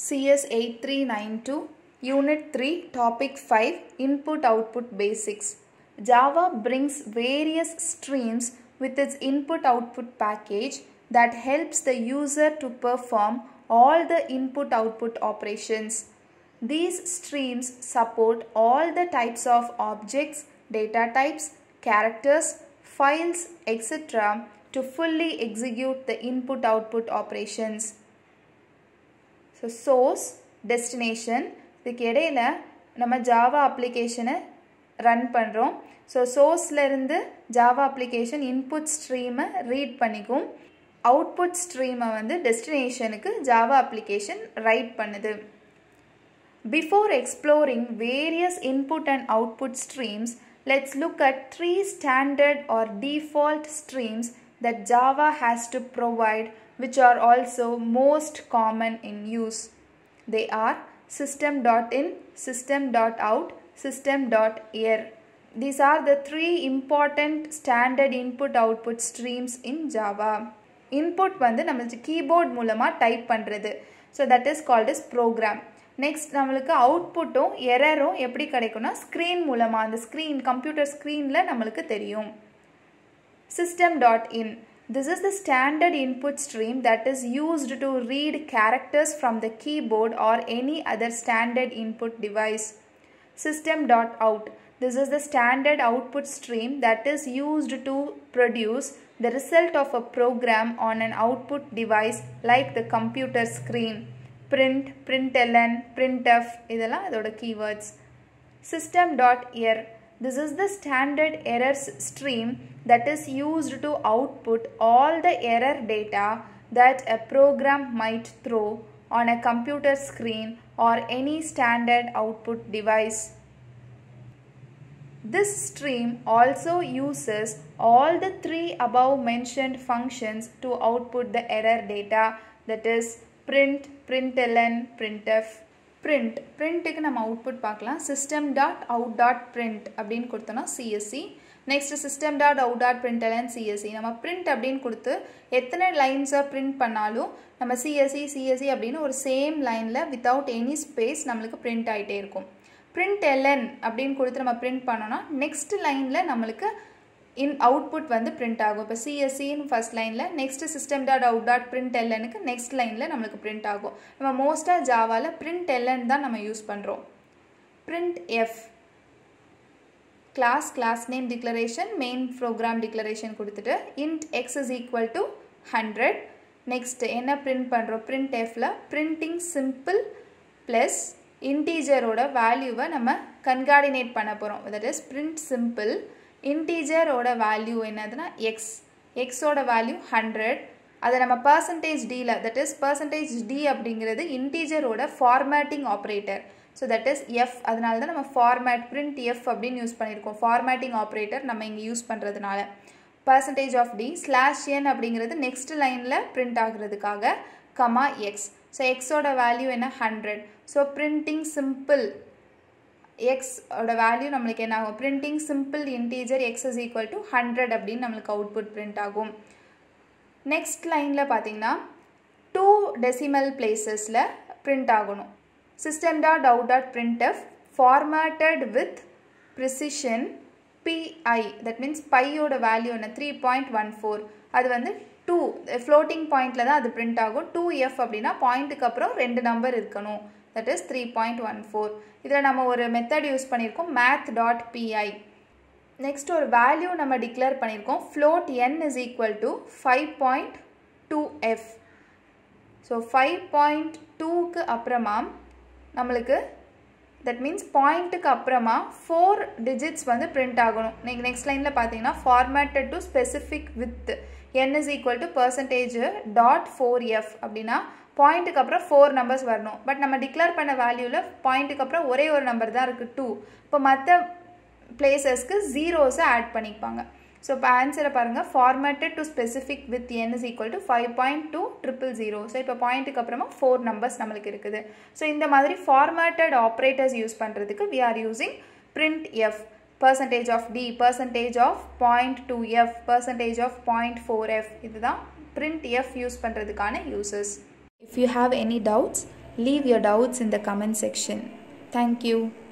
CS 8392 Unit 3 Topic 5 Input-Output Basics. Java brings various streams with its input-output package that helps the user to perform all the input-output operations. These streams support all the types of objects, data types, characters, files, etc. to fully execute the input-output operations. So, source, destination, இதுக்கு இடையில நம்ம Java அப்ளிகேஷனை run பண்ணுறோம். So சோர்ஸ்லேருந்து Java application input ஸ்ட்ரீமை read பண்ணிக்கும், output ஸ்ட்ரீமை வந்து டெஸ்டினேஷனுக்கு ஜாவா அப்ளிகேஷன் ரைட் பண்ணுது. Before exploring various input and output streams, let's look at three standard or default streams that Java has to provide, which are also most common in use. They are system.in, system.out, system.err. These are the three important standard input-output streams in Java. Input வந்து நம்மளுக்கு keyboard மூலமா type பண்ணுறது. So that is called as program. Next நம்மளுக்கு அவுட்புட்டும் எரரும் எப்படி கிடைக்கும்னா screen மூலமாக, அந்த ஸ்க்ரீன் கம்ப்யூட்டர் ஸ்க்ரீனில் நம்மளுக்கு தெரியும். System.in. This is the standard input stream that is used to read characters from the keyboard or any other standard input device. System.out. This is the standard output stream that is used to produce the result of a program on an output device like the computer screen. Print, println, printf, இதெல்லாம் அதோட keywords. System.err. This is the standard errors stream that is used to output all the error data that a program might throw on a computer screen or any standard output device. This stream also uses all the three above mentioned functions to output the error data, that is print, println, printf. printக்கு நம்ம output பார்க்கலாம். system.out.print அப்படின்னு கொடுத்தோன்னா CSC. Next system.out.println CSC. நம்ம print அப்படின்னு கொடுத்து எத்தனை லைன்ஸை print பண்ணாலும் நம்ம CSC அப்படின்னு ஒரு சேம் லைனில் வித்தவுட் எனி ஸ்பேஸ் நம்மளுக்கு print ஆகிட்டே இருக்கும். println அப்படின்னு கொடுத்து நம்ம print பண்ணோன்னா நெக்ஸ்ட் லைனில் நம்மளுக்கு அவுட்புட் வந்து பிரிண்ட் ஆகும். இப்போ சிஎஸ்சின்னு ஃபர்ஸ்ட் லைனில், நெக்ஸ்ட் system.out.printlnக்கு நெக்ஸ்ட் லைனில் நம்மளுக்கு பிரிண்ட் ஆகும். நம்ம மோஸ்ட்டாக ஜாவாவில் println தான் நம்ம யூஸ் பண்ணுறோம். printf class name declaration, main program declaration கொடுத்துட்டு int x is equal to 100. Next என்ன பிரிண்ட் பண்ணுறோம்? printfல printing simple ப்ளஸ் இன்டீஜரோட வேல்யூவை நம்ம கன்கார்டினேட் பண்ண போகிறோம். that is print simple. இன்டீஜரோட வேல்யூ என்னதுன்னா எக்ஸோட வேல்யூ 100. அதை நம்ம %d, தட் இஸ் %d அப்படிங்கிறது இன்டீஜரோட formatting operator. So that is f. அதனால தான் நம்ம ஃபார்மேட் print f அப்படின்னு யூஸ் பண்ணியிருக்கோம். ஃபார்மேட்டிங் ஆப்ரேட்டர் நம்ம இங்கே யூஸ் பண்ணுறதுனால %d /n அப்படிங்கிறது நெக்ஸ்ட் லைனில் பிரிண்ட் ஆகுறதுக்காக கமா எக்ஸ். ஸோ எக்ஸோட வேல்யூ என்ன? 100. ஸோ பிரிண்டிங் சிம்பிள் எக்ஸ் ஓட வேல்யூ நம்மளுக்கு என்ன ஆகும்? Printing simple integer x is equal to 100 அப்படின்னு நம்மளுக்கு அவுட்புட் பிரிண்ட் ஆகும். நெக்ஸ்ட் லைனில் பார்த்தீங்கன்னா 2 டெசிமல் பிளேசஸில் பிரிண்ட் ஆகணும். system.out.printf formatted with precision pi, that means பையோட வேல்யூ என்ன? 3.14. அது வந்து 2 ஃப்ளோட்டிங் பாயிண்டில் தான் அது பிரிண்ட் ஆகும். 2f அப்படின்னா பாயிண்ட்டுக்கு அப்புறம் 2 நம்பர் இருக்கணும், that is 3.14. இதில் நம்ம ஒரு மெத்தட் யூஸ் பண்ணியிருக்கோம், math.py. நெக்ஸ்ட் ஒரு வேல்யூ நம்ம டிக்ளேர் பண்ணியிருக்கோம், float n is equal to 5.2f. So 5.2க்கு அப்புறமா நம்மளுக்கு தட் மீன்ஸ் பாயிண்ட்டுக்கு அப்புறமா 4 டிஜிட்ஸ் வந்து பிரிண்ட் ஆகணும். நெக்ஸ்ட் லைனில் பார்த்தீங்கன்னா formatted to specific with n is equal to %.4f அப்படின்னா பாயிண்ட்டுக்கு அப்புறம் 4 நம்பர்ஸ் வரணும். பட் நம்ம டிக்ளேர் பண்ண வேல்யூவில் பாயிண்ட்டுக்கு அப்புறம் ஒரே ஒரு நம்பர் தான் இருக்குது, 2. இப்போ மற்ற பிளேசஸ்க்கு ஜீரோஸை ஆட் பண்ணிப்பாங்க. ஸோ இப்போ ஆன்சரை பாருங்கள், formatted to specific with n is equal to 5.200. So இப்போ பாயிண்ட்டுக்கு அப்புறமா 4 நம்பர்ஸ் நம்மளுக்கு இருக்குது. ஸோ இந்த மாதிரி ஃபார்மேட்டட் ஆப்ரேட்டர்ஸ் யூஸ் பண்ணுறதுக்கு we are using printf. %d, %0.2f, %0.4f. இதுதான் printf யூஸ் பண்ணுறதுக்கான uses. If you have any doubts, Leave your doubts in the comment section. Thank you.